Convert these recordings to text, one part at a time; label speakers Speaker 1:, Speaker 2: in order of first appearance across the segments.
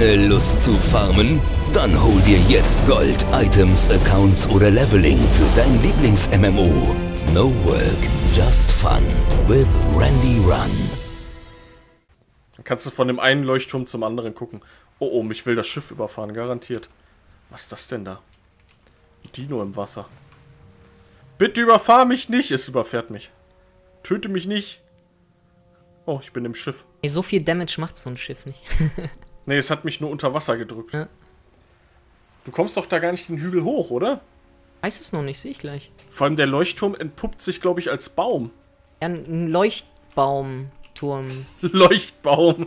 Speaker 1: Keine Lust zu farmen? Dann hol dir jetzt Gold, Items, Accounts oder Leveling für dein Lieblings-MMO. No work, just fun with Randy Run.
Speaker 2: Dann kannst du von dem einen Leuchtturm zum anderen gucken. Oh, oh, mich will das Schiff überfahren, garantiert. Was ist das denn da? Dino im Wasser. Bitte überfahr mich nicht! Es überfährt mich. Töte mich nicht. Oh, ich bin im Schiff.
Speaker 3: Ey, so viel Damage macht so ein Schiff nicht.
Speaker 2: Nee, es hat mich nur unter Wasser gedrückt.
Speaker 3: Ja.
Speaker 2: Du kommst doch da gar nicht den Hügel hoch, oder?
Speaker 3: Weiß es noch nicht, sehe ich gleich.
Speaker 2: Vor allem der Leuchtturm entpuppt sich, glaube ich, als Baum.
Speaker 3: Ja, ein Leuchtbaumturm.
Speaker 2: Leuchtbaum.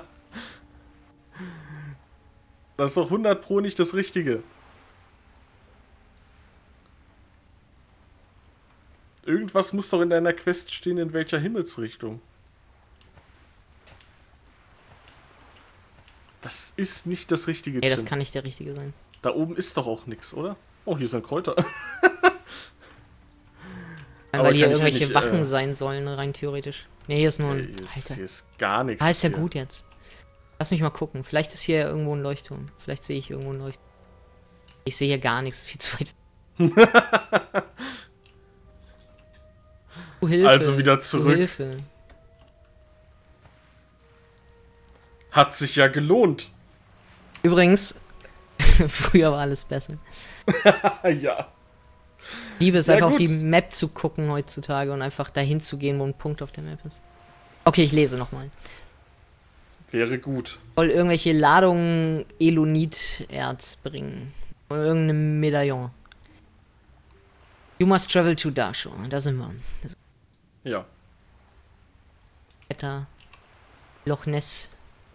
Speaker 2: Das ist doch 100 Pro nicht das Richtige. Irgendwas muss doch in deiner Quest stehen, in welcher Himmelsrichtung. Das ist nicht das Richtige.
Speaker 3: Ey, das kann nicht der Richtige sein.
Speaker 2: Da oben ist doch auch nichts, oder? Oh, hier sind Kräuter.
Speaker 3: Weil hier irgendwelche Wachen sein sollen, rein theoretisch. Ne, hier ist nur ein...
Speaker 2: Hier ist gar nichts.
Speaker 3: Ah, ist ja gut jetzt. Lass mich mal gucken. Vielleicht ist hier irgendwo ein Leuchtturm. Vielleicht sehe ich irgendwo einen Leuchtturm. Ich sehe hier gar nichts. Viel zu weit. Hilfe.
Speaker 2: Also wieder zurück.
Speaker 3: Hilfe.
Speaker 2: Hat sich ja gelohnt.
Speaker 3: Übrigens, früher war alles besser.
Speaker 2: Ja.
Speaker 3: Ich liebe es
Speaker 2: Ja,
Speaker 3: einfach
Speaker 2: gut.
Speaker 3: auf die Map zu gucken heutzutage und einfach dahin zu gehen, wo ein Punkt auf der Map ist. Okay, ich lese nochmal.
Speaker 2: Wäre gut.
Speaker 3: Soll irgendwelche Ladungen Elonit-Erz bringen. Oder irgendein Medaillon. You must travel to Darsho. Da sind wir. Also,
Speaker 2: Ja.
Speaker 3: Wetter. Loch Ness.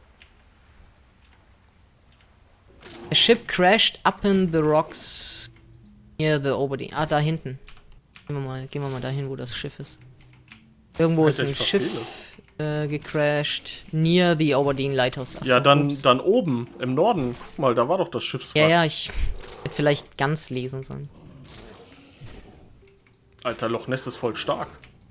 Speaker 3: A ship crashed up in the rocks near the Oberdeen. Ah, da hinten. Gehen wir mal dahin, wo das Schiff ist. Irgendwo ist
Speaker 2: Alter,
Speaker 3: ein
Speaker 2: ich
Speaker 3: Schiff gecrashed near the Oberdeen Lighthouse. Achso,
Speaker 2: Ja, dann
Speaker 3: ups.
Speaker 2: oben, im Norden. Guck mal, da war doch das Schiffswrack.
Speaker 3: Ja, ja, ich hätte vielleicht ganz lesen sollen.
Speaker 2: Alter, Loch Ness ist voll stark.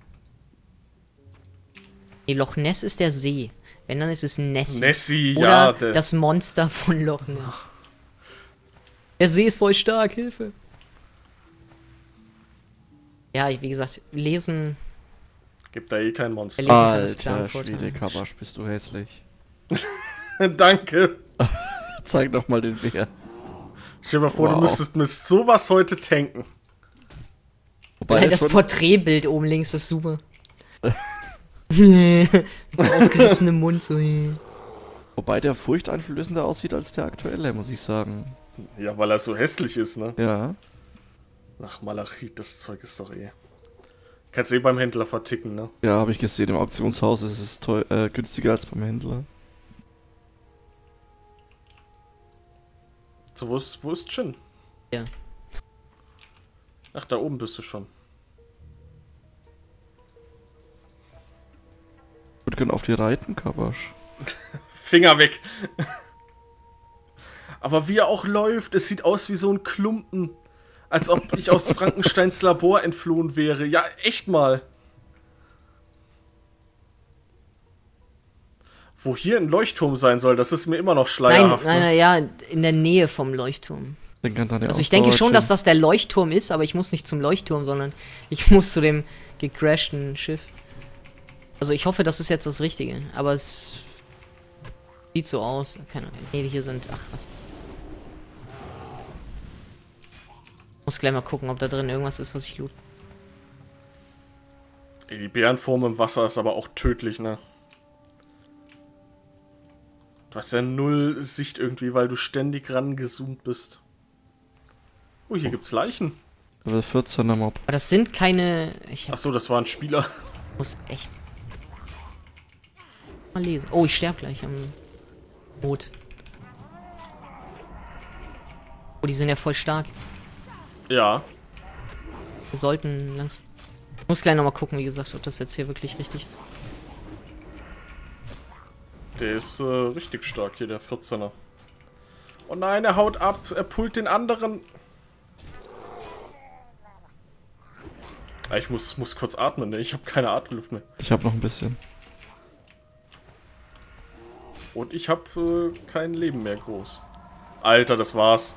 Speaker 3: Nee, Loch Ness ist der See. Wenn, dann ist es Nessie.
Speaker 2: Nessie,
Speaker 3: Oder
Speaker 2: ja.
Speaker 3: das Monster von Loch Ness. Der See ist voll stark, Hilfe. Ja, wie gesagt, lesen...
Speaker 2: Gibt da eh kein Monster.
Speaker 3: Lesen kann es klar
Speaker 4: Alter,
Speaker 3: einen Vorteil
Speaker 4: Schwede,
Speaker 3: haben.
Speaker 4: Kabasch, bist du hässlich.
Speaker 2: Danke.
Speaker 4: Zeig doch mal den Bär.
Speaker 2: Stell dir mal vor, du müsstest mit sowas heute tanken.
Speaker 4: Wobei
Speaker 3: Ja,
Speaker 4: der
Speaker 3: das
Speaker 4: schon,
Speaker 3: Porträtbild oben links ist super. Mit so aufgerissenem Mund, so.
Speaker 4: wobei der furchteinflößender aussieht als der aktuelle, muss ich sagen.
Speaker 2: Ja, weil er so hässlich ist, ne?
Speaker 4: Ja.
Speaker 2: Ach, Malachit, das Zeug ist doch eh. Kannst eh beim Händler verticken, ne?
Speaker 4: Ja, habe ich gesehen, im Auktionshaus ist es günstiger als beim Händler.
Speaker 2: So, wo ist Jin?
Speaker 3: Ja.
Speaker 2: Ach, da oben bist du schon.
Speaker 4: Ich würde gerne auf die reiten, Kabasch.
Speaker 2: Finger weg. Aber wie er auch läuft, es sieht aus wie so ein Klumpen. Als ob ich aus Frankensteins Labor entflohen wäre. Ja, echt mal. Wo hier ein Leuchtturm sein soll, das ist mir immer noch
Speaker 3: Nein,
Speaker 2: schleierhaft.
Speaker 3: nein,
Speaker 2: Ne?
Speaker 3: nein, ja, in der Nähe vom Leuchtturm.
Speaker 4: Den kann dann ja
Speaker 3: Also ich
Speaker 4: auch
Speaker 3: denke schon,
Speaker 4: Dauer
Speaker 3: dass das der Leuchtturm ist, aber ich muss nicht zum Leuchtturm, sondern ich muss zu dem gecrashten Schiff. Also ich hoffe, das ist jetzt das Richtige, aber es sieht so aus. Keine Ahnung. Nee, hier sind... Ach, was... Muss gleich mal gucken, ob da drin irgendwas ist, was ich loot.
Speaker 2: Ey, die Bärenform im Wasser ist aber auch tödlich, ne? Du hast ja null Sicht irgendwie, weil du ständig rangezoomt bist. Oh, hier gibt's Leichen.
Speaker 4: Level 14er Mob.
Speaker 3: Aber das sind keine... Ich hab,
Speaker 2: Achso, das war ein Spieler.
Speaker 3: muss echt... Mal lesen. Oh, ich sterbe gleich am Boot. Oh, die sind ja voll stark.
Speaker 2: Ja.
Speaker 3: Wir sollten langsam... Ich muss gleich nochmal gucken, wie gesagt, ob das jetzt hier wirklich richtig...
Speaker 2: Der ist richtig stark hier, der 14er. Oh nein, er haut ab. Er pullt den anderen. Ah, ich muss kurz atmen, ne? Ich habe keine Atemluft mehr.
Speaker 4: Ich habe noch ein bisschen.
Speaker 2: Und ich habe kein Leben mehr groß. Alter, das war's.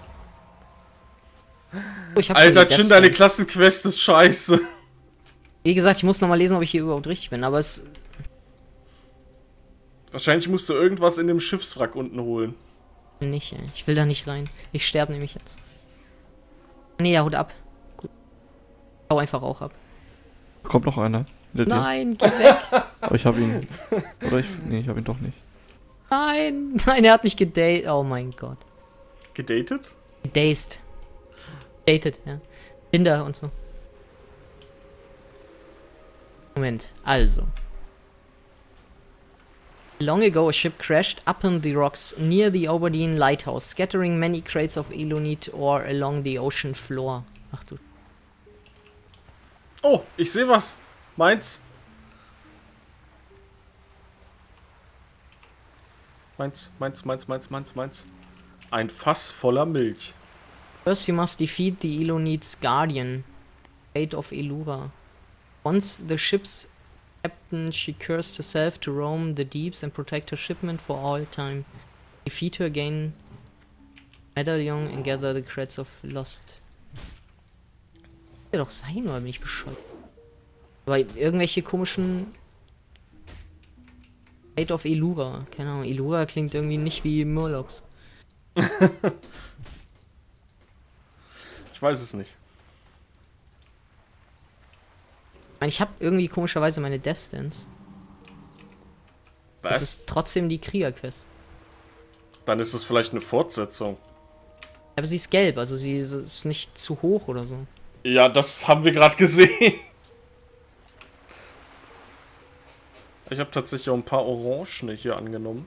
Speaker 3: Oh, ich hab
Speaker 2: Alter,
Speaker 3: schon die
Speaker 2: Chin, deine
Speaker 3: Death Stance.
Speaker 2: Klassenquest ist scheiße.
Speaker 3: Wie gesagt, ich muss nochmal lesen, ob ich hier überhaupt richtig bin, aber es...
Speaker 2: Wahrscheinlich musst du irgendwas in dem Schiffswrack unten holen.
Speaker 3: Nicht, ey. Ich will da nicht rein. Ich sterbe nämlich jetzt. Nee, ja, haut ab. Gut. Hau einfach auch ab.
Speaker 4: Kommt noch einer. Hinter dir.
Speaker 3: Nein, geh weg.
Speaker 4: Aber ich hab ihn. Oder ich. Nee, ich hab ihn doch nicht.
Speaker 3: Nein, nein, er hat mich gedazed. Oh mein Gott.
Speaker 2: Gedatet?
Speaker 3: Gedazed. Dated, ja. Tinder und so. Moment, also. Long ago a ship crashed upon the rocks near the Oberdeen lighthouse, scattering many crates of Elonite ore along the ocean floor. Ach du.
Speaker 2: Oh, ich sehe was. Meins. Meins. Ein Fass voller Milch.
Speaker 3: First you must defeat the Elonite's guardian, the fate of Elura. Once the ship's captain, she cursed herself to roam the deeps and protect her shipment for all time. Defeat her, gain medallion and gather the credits of lost. Kann doch sein, oder bin ich bescheuert? Aber irgendwelche komischen Fate of Elura. Keine Ahnung, Elura klingt irgendwie nicht wie Murlocs.
Speaker 2: Ich weiß es nicht.
Speaker 3: Ich meine, ich habe irgendwie komischerweise meine Death Stance. Das
Speaker 2: Was?
Speaker 3: ist trotzdem die Kriegerquest.
Speaker 2: Dann ist es vielleicht eine Fortsetzung.
Speaker 3: Aber sie ist gelb, also sie ist nicht zu hoch oder so.
Speaker 2: Ja, das haben wir gerade gesehen. Ich habe tatsächlich auch ein paar Orangene hier angenommen.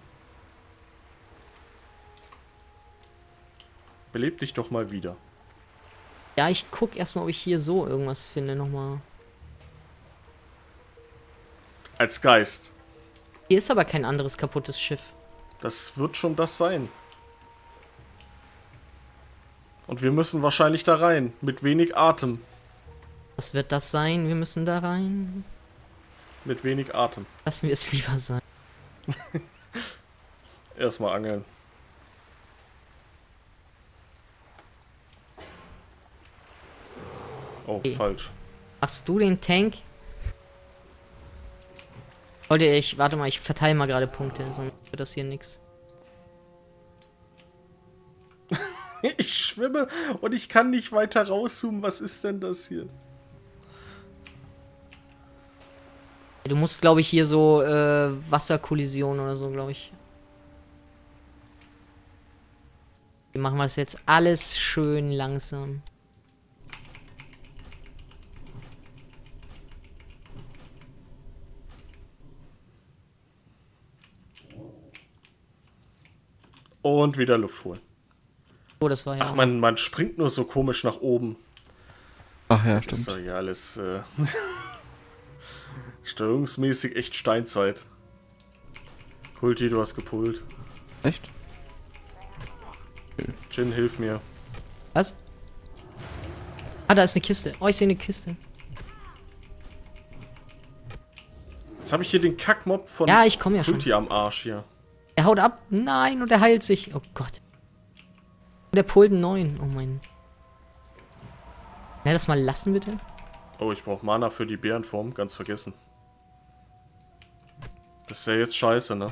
Speaker 2: Beleb dich doch mal wieder.
Speaker 3: Ja, ich guck erstmal, ob ich hier so irgendwas finde nochmal.
Speaker 2: Als Geist.
Speaker 3: Hier ist aber kein anderes kaputtes Schiff.
Speaker 2: Das wird schon das sein. Und wir müssen wahrscheinlich da rein. Mit wenig Atem.
Speaker 3: Was wird das sein? Wir müssen da rein.
Speaker 2: Mit wenig Atem.
Speaker 3: Lassen wir es lieber sein.
Speaker 2: Erstmal angeln. Oh,
Speaker 3: Okay.
Speaker 2: falsch.
Speaker 3: Machst du den Tank? Warte mal, ich verteile mal gerade Punkte, sonst wird das hier nix.
Speaker 2: Ich schwimme und ich kann nicht weiter rauszoomen. Was ist denn das hier?
Speaker 3: Du musst, glaube ich, hier so Wasserkollision oder so, glaube ich. Wir machen das jetzt alles schön langsam.
Speaker 2: Und wieder Luft holen.
Speaker 3: Oh, das war ja.
Speaker 2: Ach, man springt nur so komisch nach oben.
Speaker 4: Ach ja,
Speaker 2: Das
Speaker 4: stimmt.
Speaker 2: ist doch ja alles steuerungsmäßig echt Steinzeit. Kulti, du hast gepult.
Speaker 4: Echt?
Speaker 2: Jin, hilf mir.
Speaker 3: Was? Ah, da ist eine Kiste. Oh, ich sehe eine Kiste.
Speaker 2: Jetzt habe ich hier den Kackmob von
Speaker 3: Ja, ich komme ja schon.
Speaker 2: Kulti am Arsch hier.
Speaker 3: Er haut ab. Nein, und er heilt sich. Oh Gott. Und der pult einen neuen. Oh mein. Kann er das mal lassen, bitte?
Speaker 2: Oh, ich brauche Mana für die Bärenform. Ganz vergessen. Das ist ja jetzt scheiße, ne?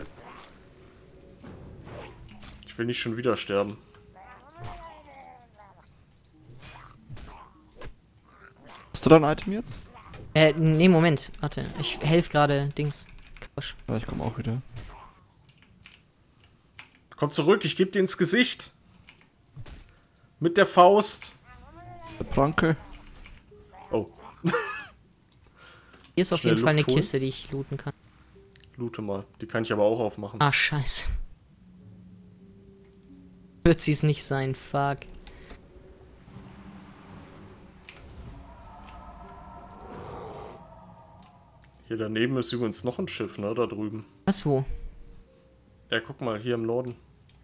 Speaker 2: Ich will nicht schon wieder sterben.
Speaker 4: Hast du dein Item jetzt?
Speaker 3: Nee, Moment. Warte. Ich helfe gerade Dings. Quatsch.
Speaker 4: Ja, ich komme auch wieder.
Speaker 2: Komm zurück, ich gebe dir ins Gesicht. Mit der Faust.
Speaker 4: Der Pranke.
Speaker 2: Oh,
Speaker 3: Hier ist auf
Speaker 2: Schnell
Speaker 3: jeden Fall eine
Speaker 2: Luft holen.
Speaker 3: Kiste, die ich looten kann.
Speaker 2: loote mal. Die kann ich aber auch aufmachen.
Speaker 3: Ah, scheiße. Wird sie es nicht sein, fuck.
Speaker 2: Hier daneben ist übrigens noch ein Schiff, ne? Da drüben.
Speaker 3: Was, wo?
Speaker 2: Ja, guck mal, hier im Norden.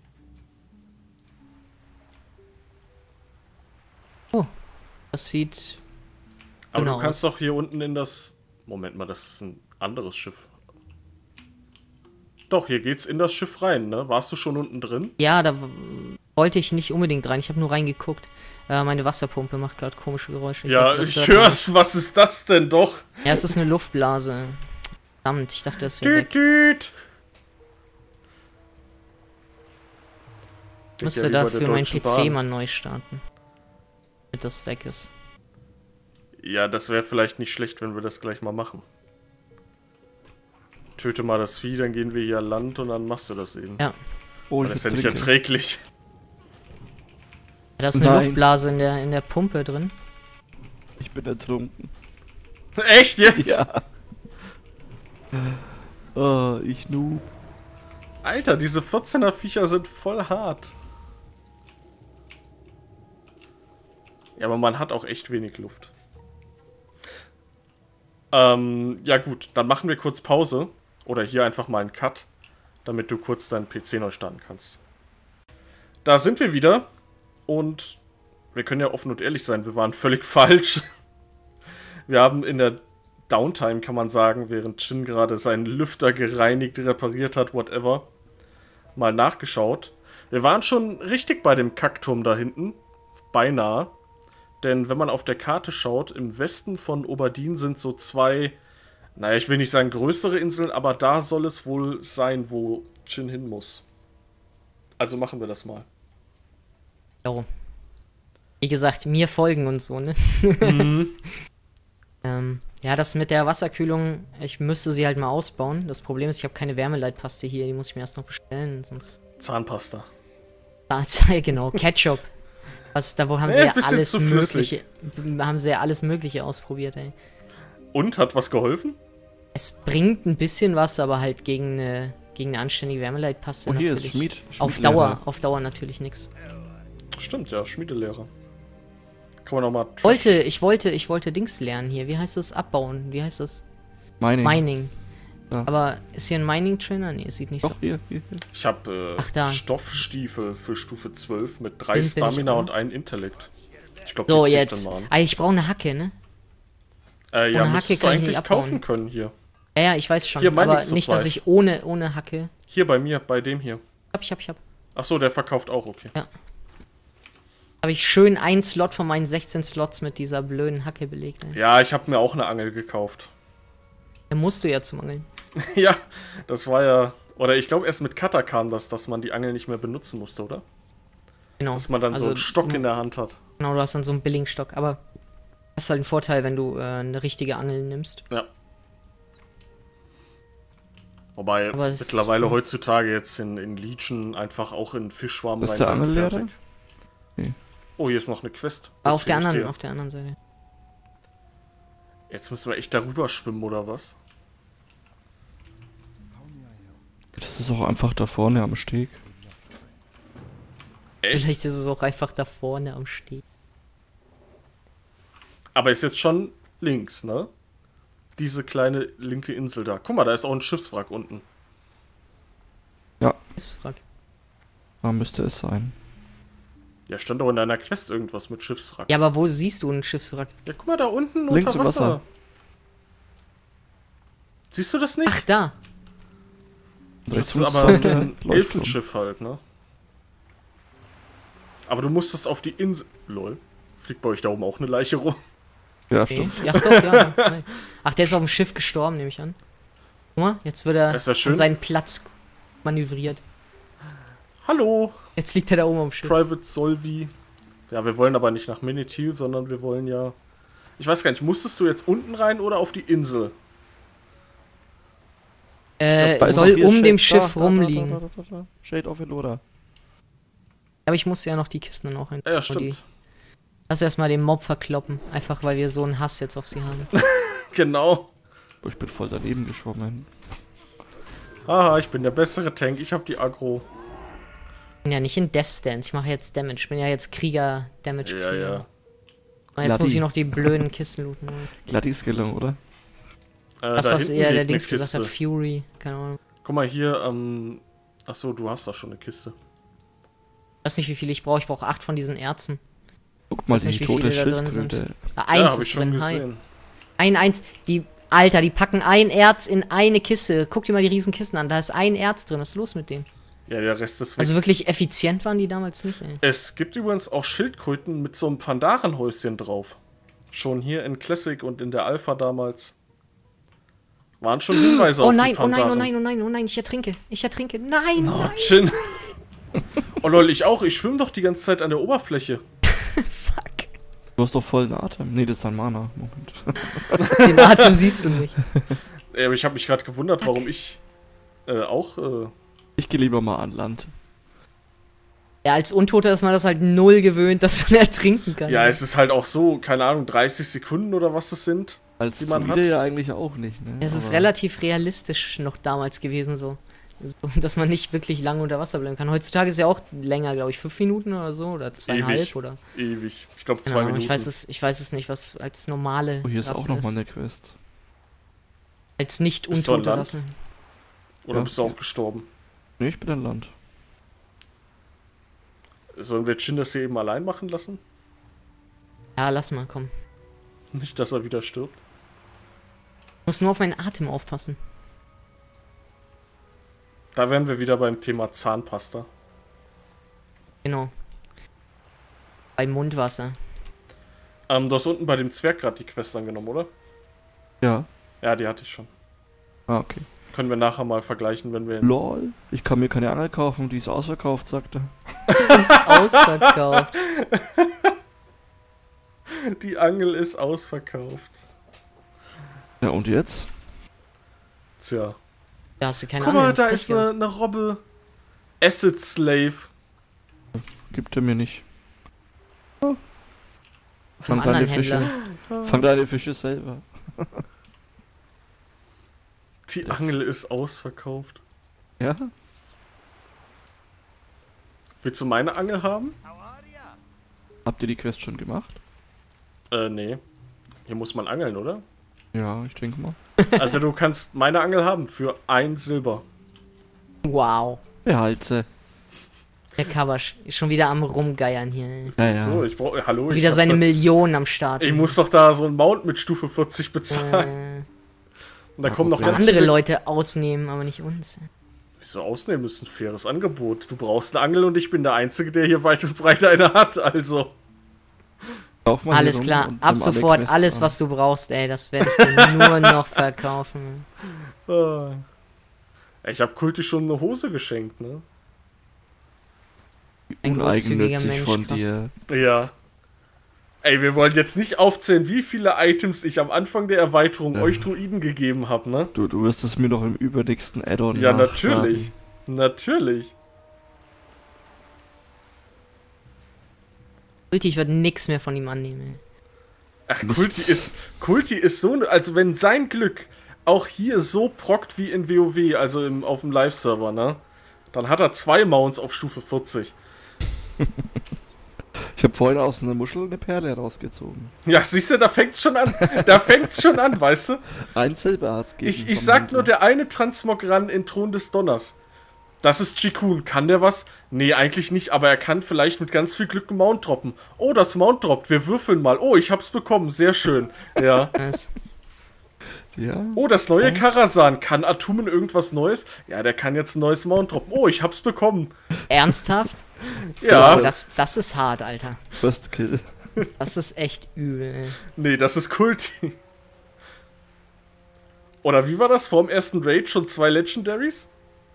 Speaker 3: Oh. Das sieht...
Speaker 2: Aber
Speaker 3: Genau
Speaker 2: du kannst
Speaker 3: aus.
Speaker 2: doch hier unten in das... Moment mal, das ist ein anderes Schiff. Doch, hier geht's in das Schiff rein, ne? Warst du schon unten drin?
Speaker 3: Ja, da wollte ich nicht unbedingt rein. Ich habe nur reingeguckt. Meine Wasserpumpe macht gerade komische Geräusche.
Speaker 2: Ja,
Speaker 3: hoffe, das
Speaker 2: ich
Speaker 3: hört
Speaker 2: hör's. Was ist das denn doch?
Speaker 3: man. Ja, es ist eine Luftblase. Verdammt, ich dachte, das wäre weg.
Speaker 2: Düt.
Speaker 3: Ich müsste dafür meinen PC mal neu starten. Damit das weg ist.
Speaker 2: Ja, das wäre vielleicht nicht schlecht, wenn wir das gleich mal machen. Töte mal das Vieh, dann gehen wir hier an Land und dann machst du das eben.
Speaker 3: Ja.
Speaker 4: Oh,
Speaker 2: Das ist ja nicht erträglich.
Speaker 3: Da ist eine
Speaker 4: Nein.
Speaker 3: Luftblase in der Pumpe drin.
Speaker 4: Ich bin ertrunken.
Speaker 2: Echt jetzt?
Speaker 4: Ja. Oh, ich nu.
Speaker 2: Alter, diese 14er Viecher sind voll hart. Ja, aber man hat auch echt wenig Luft. Ja gut, dann machen wir kurz Pause. Oder hier einfach mal einen Cut, damit du kurz deinen PC neu starten kannst. Da sind wir wieder. Und wir können ja offen und ehrlich sein, wir waren völlig falsch. Wir haben in der Downtime, kann man sagen, während Chin gerade seinen Lüfter gereinigt, repariert hat, whatever, mal nachgeschaut. Wir waren schon richtig bei dem Kackturm da hinten. Beinahe. Denn wenn man auf der Karte schaut, im Westen von Oberdin sind so zwei, naja, ich will nicht sagen größere Inseln, aber da soll es wohl sein, wo Chin hin muss. Also machen wir das mal.
Speaker 3: So. Wie gesagt, mir folgen und so, ne? Ja, das mit der Wasserkühlung, ich müsste sie halt mal ausbauen. Das Problem ist, ich habe keine Wärmeleitpaste hier, die muss ich mir erst noch bestellen, sonst...
Speaker 2: Zahnpasta.
Speaker 3: Genau, Ketchup. Wo haben sie ja alles Mögliche, alles Mögliche ausprobiert, ey.
Speaker 2: Und, hat was geholfen?
Speaker 3: Es bringt ein bisschen was, aber halt gegen eine anständige Wärmeleitpaste
Speaker 4: Oh, hier
Speaker 3: natürlich.
Speaker 4: ist
Speaker 3: Auf Dauer natürlich nichts.
Speaker 2: Stimmt, ja, Schmiedelehrer. Kann man nochmal...
Speaker 3: Ich wollte Dings lernen hier. Wie heißt das? Abbauen. Wie heißt das?
Speaker 4: Mining. Ja.
Speaker 3: Aber ist hier ein Mining-Trainer? Nee, es sieht nicht
Speaker 4: Doch,
Speaker 3: so.
Speaker 4: hier.
Speaker 2: Ich habe
Speaker 3: Ach, da.
Speaker 2: Stoffstiefel für Stufe 12 mit 3
Speaker 3: Bin ich
Speaker 2: Stamina
Speaker 3: auch.
Speaker 2: und 1 Intellekt. Ich glaube,
Speaker 3: So,
Speaker 2: die zieh ich
Speaker 3: jetzt.
Speaker 2: dann mal an.
Speaker 3: Ah, ich brauche eine Hacke, ne?
Speaker 2: Ja,
Speaker 3: Ohne Hacke
Speaker 2: müsstest du
Speaker 3: kann ich
Speaker 2: eigentlich
Speaker 3: nicht abbauen.
Speaker 2: kaufen können hier.
Speaker 3: Ja, ich weiß schon.
Speaker 2: Hier, Mining
Speaker 3: aber nicht, dass
Speaker 2: Supplies.
Speaker 3: ich ohne Hacke...
Speaker 2: Hier bei mir, bei dem hier.
Speaker 3: Ich hab.
Speaker 2: Achso, der verkauft auch, okay.
Speaker 3: Habe ich schön einen Slot von meinen 16 Slots mit dieser blöden Hacke belegt, ey.
Speaker 2: Ja, ich habe mir auch eine Angel gekauft.
Speaker 3: Da musst du ja zum Angeln.
Speaker 2: Ja, das war ja... Oder ich glaube, erst mit Cutter kam das, dass man die Angel nicht mehr benutzen musste, oder?
Speaker 3: Genau.
Speaker 2: Dass man dann so einen Stock in der Hand hat.
Speaker 3: Genau, du hast dann so einen Billigstock, aber das ist halt ein Vorteil, wenn du eine richtige Angel nimmst.
Speaker 2: Ja. Wobei
Speaker 3: Aber es-
Speaker 2: mittlerweile heutzutage jetzt in Legion einfach auch in Fischschwarm
Speaker 4: Ist der Angellehrer?
Speaker 2: fertig.
Speaker 4: Nee.
Speaker 2: Oh, hier ist noch eine Quest.
Speaker 3: Aber
Speaker 2: Das
Speaker 3: auf der
Speaker 2: fehlt
Speaker 3: anderen,
Speaker 2: dir.
Speaker 3: auf der anderen Seite.
Speaker 2: Jetzt müssen wir echt darüber schwimmen, oder was?
Speaker 4: Das ist auch einfach da vorne am Steg.
Speaker 2: Echt?
Speaker 3: Vielleicht ist es auch einfach da vorne am Steg.
Speaker 2: Aber ist jetzt schon links, ne? Diese kleine linke Insel da. Guck mal, da ist auch ein Schiffswrack unten.
Speaker 4: Ja,
Speaker 3: Schiffswrack.
Speaker 4: da müsste es sein.
Speaker 2: Ja, stand doch in deiner Quest irgendwas mit Schiffswrack.
Speaker 3: Ja, aber wo siehst du einen Schiffswrack?
Speaker 2: Ja, guck mal, da unten
Speaker 4: Links
Speaker 2: unter
Speaker 4: im
Speaker 2: Wasser.
Speaker 4: Wasser.
Speaker 2: Siehst du das nicht?
Speaker 3: Ach, da.
Speaker 2: Das ist
Speaker 4: Rechts
Speaker 2: aber
Speaker 4: sollte
Speaker 2: ein
Speaker 4: Leuchtturm.
Speaker 2: Elfenschiff halt, ne? Aber du musstest auf die Insel... Lol. Fliegt bei euch da oben auch eine Leiche rum?
Speaker 4: Ja,
Speaker 3: Okay.
Speaker 4: stimmt.
Speaker 3: Ja, doch, ja. Nein. Ach, der ist auf dem Schiff gestorben, nehme ich an. Guck mal, jetzt wird er
Speaker 2: Das ist ja schön.
Speaker 3: an seinen Platz manövriert.
Speaker 2: Hallo,
Speaker 3: Jetzt liegt er da oben auf dem Schiff.
Speaker 2: Private Solvi. Ja, wir wollen aber nicht nach Minitil, sondern wir wollen ja... Ich weiß gar nicht, musstest du jetzt unten rein oder auf die Insel?
Speaker 4: Da ist
Speaker 3: Soll
Speaker 4: hier
Speaker 3: um dem
Speaker 4: Shade.
Speaker 3: Schiff rumliegen.
Speaker 4: Da. Shade of Eloda.
Speaker 3: Aber ich muss ja noch die Kisten dann auch ein.
Speaker 2: Ja, stimmt.
Speaker 3: Lass erstmal den Mob verkloppen. Einfach weil wir so einen Hass jetzt auf sie haben.
Speaker 2: Genau.
Speaker 4: Oh, ich bin voll daneben geschwommen.
Speaker 2: Haha, ich bin der bessere Tank, ich hab die Aggro.
Speaker 3: Ich bin ja nicht in Death Stance, ich mache jetzt Damage. Ich bin ja jetzt Krieger-Damage.
Speaker 2: Ja, ja.
Speaker 3: Und jetzt
Speaker 4: Ladi.
Speaker 3: muss ich noch die blöden Kisten looten.
Speaker 4: Glatti-Skillung, oder?
Speaker 3: Das,
Speaker 2: da
Speaker 3: was
Speaker 2: hinten
Speaker 3: eher der
Speaker 2: liegt eine
Speaker 3: Dings gesagt hat,
Speaker 2: Kiste.
Speaker 3: Fury. Keine Ahnung.
Speaker 2: Guck mal hier, Achso, du hast da schon eine Kiste.
Speaker 3: Ich weiß nicht, wie viel ich brauche. Ich brauche 8 von diesen Erzen.
Speaker 4: Guck mal,
Speaker 3: Weiß nicht,
Speaker 4: die
Speaker 3: wie
Speaker 4: tote
Speaker 3: viele da drin sind.
Speaker 4: Schildkröte.
Speaker 3: Ah,
Speaker 2: Ja,
Speaker 3: 1
Speaker 2: hab ich
Speaker 3: ist
Speaker 2: schon
Speaker 3: drin. Hi.
Speaker 2: gesehen.
Speaker 3: Eins. Alter, die packen ein Erz in eine Kiste. Guck dir mal die riesen Kisten an. Da ist ein Erz drin. Was ist los mit denen?
Speaker 2: Ja, der Rest ist weg.
Speaker 3: Also wirklich effizient waren die damals nicht, ey.
Speaker 2: Es gibt übrigens auch Schildkröten mit so einem Pandarenhäuschen drauf. Schon hier in Classic und in der Alpha damals. Waren schon Hinweise auf die
Speaker 3: Oh
Speaker 2: Pandaren.
Speaker 3: nein, oh nein, ich ertrinke. Nein, nein.
Speaker 2: Chin. Oh lol, ich auch. Ich schwimme doch die ganze Zeit an der Oberfläche.
Speaker 3: Fuck.
Speaker 4: Du hast doch vollen Atem. Nee, das ist dein Mana. Moment.
Speaker 3: Den Atem siehst du nicht.
Speaker 2: Ey, aber ich habe mich gerade gewundert, warum ich
Speaker 4: Ich gehe lieber mal an Land.
Speaker 3: Ja, als Untoter ist man das halt null gewöhnt, dass man ertrinken kann.
Speaker 2: Ja, es ist halt auch so, keine Ahnung, 30 Sekunden oder was das sind,
Speaker 4: Als
Speaker 2: die man
Speaker 4: Druide
Speaker 2: hat.
Speaker 4: ja eigentlich auch nicht, ne?
Speaker 3: Es ist
Speaker 4: Aber
Speaker 3: relativ realistisch noch damals gewesen, so, dass man nicht wirklich lange unter Wasser bleiben kann. Heutzutage ist ja auch länger, glaube ich, 5 Minuten oder so, oder 2,5
Speaker 2: Ewig.
Speaker 3: oder.
Speaker 2: Ewig. Ich glaube 2
Speaker 3: Genau,
Speaker 2: Minuten.
Speaker 3: ich weiß es nicht, was als normale
Speaker 4: Oh, hier ist auch
Speaker 3: Rasse
Speaker 4: nochmal eine Quest.
Speaker 3: Als nicht
Speaker 2: Bist du an
Speaker 3: untote
Speaker 2: Land?
Speaker 3: Rasse.
Speaker 2: Oder
Speaker 4: Ja.
Speaker 2: bist du auch gestorben?
Speaker 4: Nee, ich bin an Land.
Speaker 2: Sollen wir Chin das hier eben allein machen lassen?
Speaker 3: Ja, lass mal, komm.
Speaker 2: Nicht, dass er wieder stirbt.
Speaker 3: Muss nur auf meinen Atem aufpassen.
Speaker 2: Da wären wir wieder beim Thema Zahnpasta.
Speaker 3: Genau. Bei Mundwasser.
Speaker 2: Du hast unten bei dem Zwerg gerade die Quest angenommen, oder?
Speaker 4: Ja.
Speaker 2: Ja, die hatte ich schon.
Speaker 4: Ah, okay.
Speaker 2: Können wir nachher mal vergleichen, wenn wir...
Speaker 4: LOL. Ich kann mir keine Angel kaufen, die ist ausverkauft, sagte.
Speaker 3: Ist ausverkauft.
Speaker 2: Die Angel ist ausverkauft.
Speaker 4: Ja, und jetzt?
Speaker 2: Tja.
Speaker 3: Da hast du keine
Speaker 2: Guck mal,
Speaker 3: Ahnung.
Speaker 2: da ist eine Robbe. Acid Slave.
Speaker 4: Gibt er mir nicht.
Speaker 3: vom
Speaker 4: Fang
Speaker 3: anderen
Speaker 4: deine Fische.
Speaker 3: Händler.
Speaker 4: Fang deine Fische selber.
Speaker 2: Die Angel ist ausverkauft.
Speaker 4: Ja?
Speaker 2: Willst du meine Angel haben?
Speaker 4: Habt ihr die Quest schon gemacht?
Speaker 2: Nee. Hier muss man angeln, oder?
Speaker 4: Ja, ich denke mal.
Speaker 2: Also du kannst meine Angel haben für 1 Silber.
Speaker 3: Wow.
Speaker 4: Behalte.
Speaker 3: Der Kabasch ist schon wieder am Rumgeiern hier. Ey.
Speaker 4: Ja, ja.
Speaker 2: So, ich brauche... Hallo,
Speaker 3: Wieder
Speaker 2: hab
Speaker 3: seine
Speaker 2: da,
Speaker 3: Millionen am Start.
Speaker 2: ich muss doch da so ein Mount mit Stufe 40 bezahlen. Und da kommen noch ganz
Speaker 3: andere
Speaker 2: viele...
Speaker 3: Leute ausnehmen, aber nicht uns.
Speaker 2: Wieso ausnehmen? Das ist ein faires Angebot. Du brauchst eine Angel und ich bin der Einzige, der hier weit und breit eine hat, also...
Speaker 4: Lauf mal hier
Speaker 3: Alles
Speaker 4: rum
Speaker 3: klar,
Speaker 4: und
Speaker 3: ab
Speaker 4: nimm alle
Speaker 3: sofort
Speaker 4: Quests
Speaker 3: alles,
Speaker 4: an.
Speaker 3: was du brauchst, ey, das werde ich dir nur noch verkaufen.
Speaker 2: Ah. Ich habe Kulti schon eine Hose geschenkt, ne?
Speaker 3: Ein großzügiger
Speaker 4: Uneigennützig
Speaker 3: Mensch,
Speaker 4: von
Speaker 3: krass.
Speaker 4: dir.
Speaker 2: Ja. Ey, wir wollen jetzt nicht aufzählen, wie viele Items ich am Anfang der Erweiterung euch Druiden gegeben habe, ne?
Speaker 4: Du wirst es mir doch im übernächsten Add-on
Speaker 2: Ja,
Speaker 4: nachschlagen.
Speaker 2: natürlich. Natürlich.
Speaker 3: Ich würde nix mehr von ihm annehmen, ey.
Speaker 2: Ach, Kulti ist so, also wenn sein Glück auch hier so prockt wie in WoW, also auf dem Live-Server, ne? Dann hat er 2 Mounts auf Stufe 40.
Speaker 4: Ich habe vorhin aus einer Muschel eine Perle rausgezogen.
Speaker 2: Ja, siehst du, da fängt's schon an. Da fängt's schon an, weißt du?
Speaker 4: Ein Silberharz geben.
Speaker 2: Ich
Speaker 4: vom
Speaker 2: sag nur,
Speaker 4: Händler.
Speaker 2: der eine Transmogran in Thron des Donners. Das ist Chikun. Kann der was? Nee, eigentlich nicht, aber er kann vielleicht mit ganz viel Glück einen Mount droppen. Oh, das Mount droppt. Wir würfeln mal. Oh, ich hab's bekommen. Sehr schön. Ja.
Speaker 3: Was?
Speaker 4: Ja.
Speaker 2: Oh, das neue Karasan. Kann Atumen irgendwas Neues? Ja, der kann jetzt ein neues Mount droppen. Oh, ich hab's bekommen.
Speaker 3: Ernsthaft?
Speaker 2: Ja.
Speaker 3: Das ist hart, Alter.
Speaker 4: First Kill.
Speaker 3: Das ist echt übel, ey.
Speaker 2: Nee, das ist Kulti. Oder wie war das? Vor dem ersten Raid schon 2 Legendaries?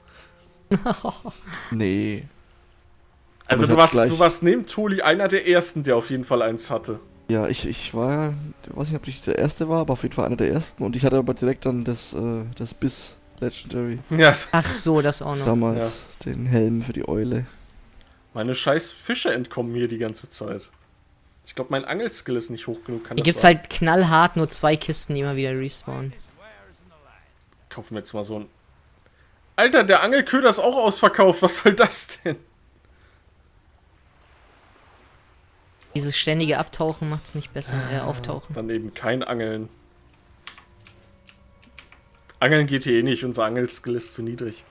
Speaker 4: Nee.
Speaker 2: Also
Speaker 4: Aber
Speaker 2: du
Speaker 4: ich hab gleich-
Speaker 2: warst neben Toli einer der ersten, der auf jeden Fall eins hatte.
Speaker 4: Ja, ich war, ich weiß nicht, ob ich der Erste war, aber auf jeden Fall einer der Ersten. Und ich hatte aber direkt dann das Biss Legendary.
Speaker 2: Ja,
Speaker 3: Ach so, das auch noch.
Speaker 4: Damals den Helm für die Eule.
Speaker 2: meine scheiß Fische entkommen hier die ganze Zeit. Ich glaube, mein Angelskill ist nicht hoch genug. Kann
Speaker 3: Hier
Speaker 2: das
Speaker 3: gibt's
Speaker 2: sein?
Speaker 3: halt knallhart nur 2 Kisten, die immer wieder respawnen.
Speaker 2: Kaufen wir jetzt mal so ein... Alter, der Angelköder ist auch ausverkauft. Was soll das denn?
Speaker 3: Dieses ständige Abtauchen macht's nicht besser, auftauchen.
Speaker 2: Dann eben kein Angeln. Angeln geht hier eh nicht. Unser Angelskill ist zu niedrig.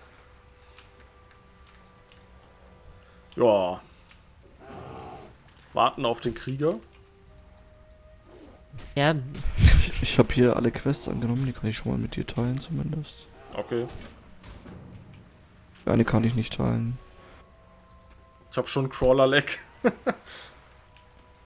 Speaker 2: Ja. Warten auf den Krieger.
Speaker 3: Ja,
Speaker 4: Ich habe hier alle Quests angenommen, die kann ich schon mal mit dir teilen zumindest.
Speaker 2: Okay.
Speaker 4: Eine kann ich nicht teilen.
Speaker 2: Ich habe schon Crawler-Lag.